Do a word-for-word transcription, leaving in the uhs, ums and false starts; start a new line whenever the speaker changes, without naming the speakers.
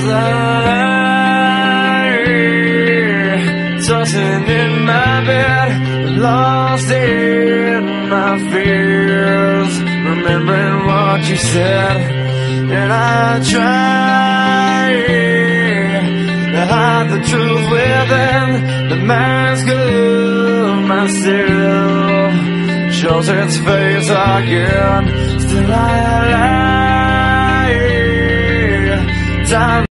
lie, tossing in my bed, lost in my fears, remembering what you said. And I try to hide the truth within the mask of myself, shows its face again. Still I lie. Time